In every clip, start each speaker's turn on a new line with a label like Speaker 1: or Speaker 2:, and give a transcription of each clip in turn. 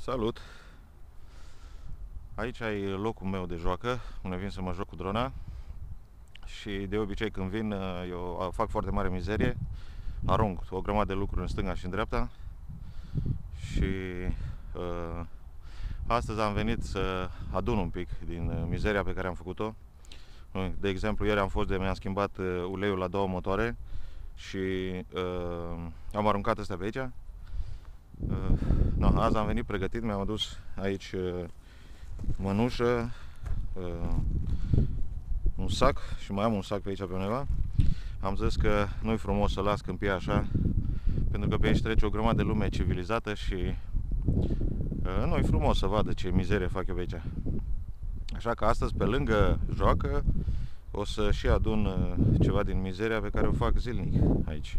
Speaker 1: Salut! Aici ai locul meu de joacă, unde vin să mă joc cu drona. Și de obicei când vin, eu fac foarte mare mizerie. Arunc o grămadă de lucruri în stânga și în dreapta. Și astăzi am venit să adun un pic din mizeria pe care am făcut-o. De exemplu, ieri am fost mi-am schimbat uleiul la 2 motoare și am aruncat astea pe aici. Azi am venit pregătit, mi-am adus aici mănușă, un sac și mai am un sac pe aici pe undeva. Am zis că nu-i frumos să las câmpii așa, pentru că pe aici trece o grămadă de lume civilizată și nu-i frumos să vadă ce mizerie fac eu pe aici. Așa că astăzi, pe lângă joacă, o să și adun ceva din mizeria pe care o fac zilnic aici.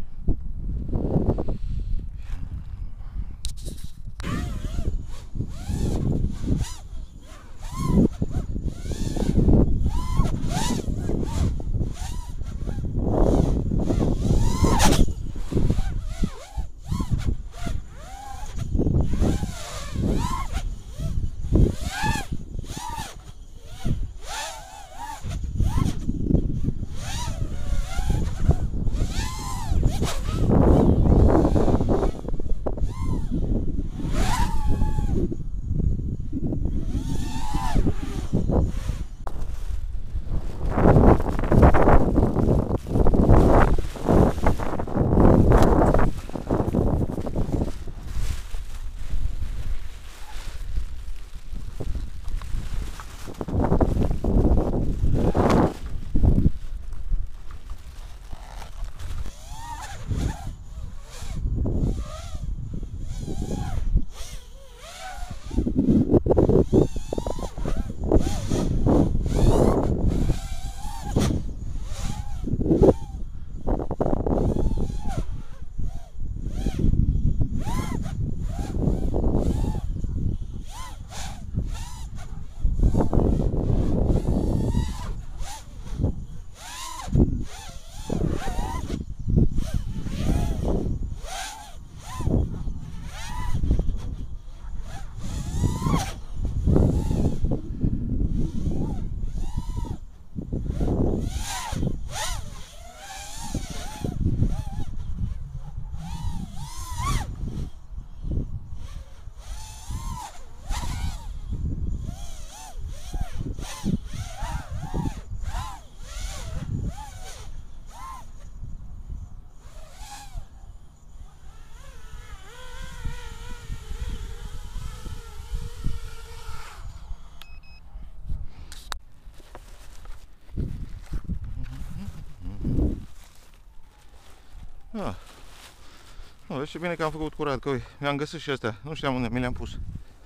Speaker 1: Și bine că am făcut curat, că mi-am găsit și astea. Nu știam unde mi le-am pus.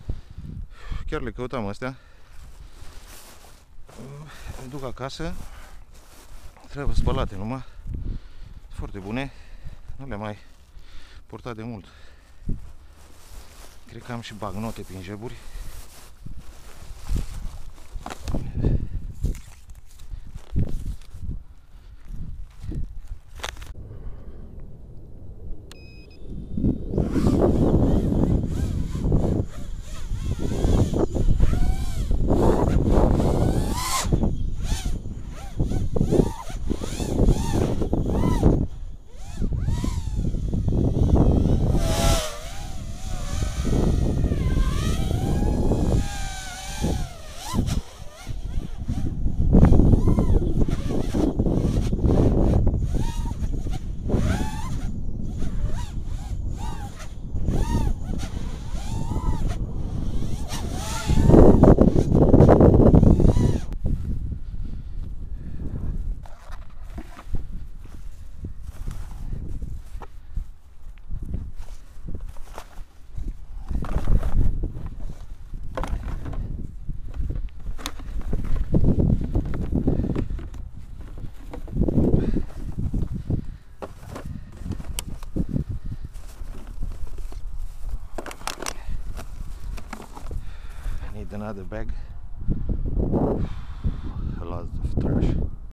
Speaker 1: Chiar le căutam astea. Le duc acasă. Trebuie spălate numai. Foarte bune. Nu le-am mai purtat de mult. Cred că am și bagnote prin jeburi. Another bag. A lot of trash.